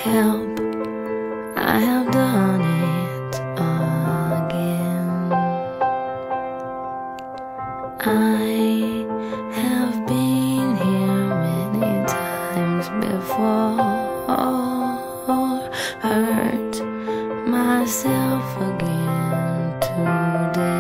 help, I have done it again. I have been here many times before, hurt myself again today.